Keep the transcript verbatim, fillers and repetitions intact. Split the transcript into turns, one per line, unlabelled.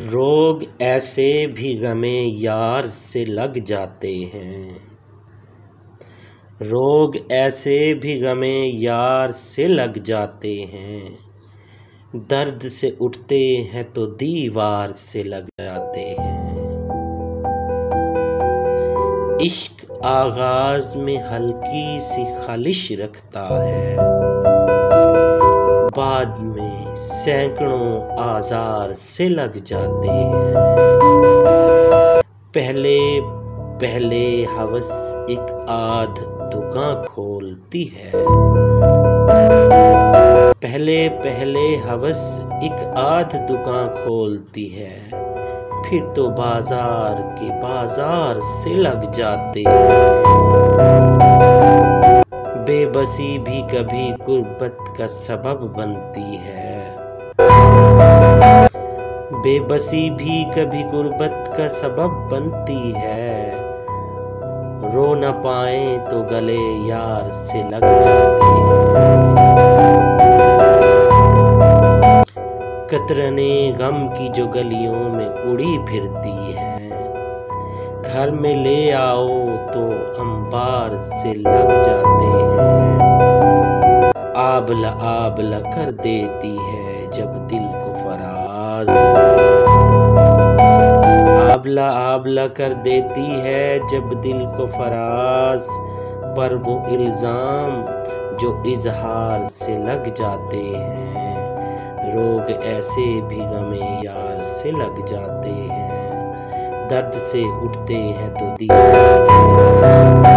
रोग ऐसे भी गमे यार से लग जाते हैं। रोग ऐसे भी गमे यार से लग जाते हैं। दर्द से उठते हैं तो दीवार से लग जाते हैं। इश्क आगाज में हल्की सी खलिश रखता है, बाद में सैकड़ों आजार से लग जाते हैं। पहले पहले हवस एक आध दुकान खोलती है। पहले पहले हवस एक आध दुकान खोलती है, फिर तो बाजार के बाजार से लग जाते हैं। बेबसी भी कभी गुर्बत का सबब बनती है। बेबसी भी कभी गुर्बत का सबब बनती है। रो न पाए तो गले यार से लग जाते हैं। कतरने गम की जो गलियों में उड़ी फिरती है, घर में ले आओ तो अंबार से लग जाते हैं। आबला आबला कर देती है जब दिल को फराज। आबला आबला कर देती है जब दिल को फराज, पर वो इल्जाम जो इजहार से लग जाते हैं। रोग ऐसे भी गमे यार से लग जाते हैं। दर्द से उठते हैं तो दीवार से लग जाते हैं।